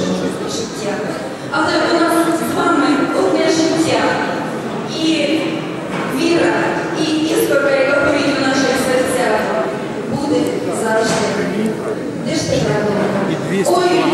іншому життя. Але у нас з вами одне життя. І віра, і іскорка, яка горить у наших серцях, буде завжди. Де ж ти, Ой,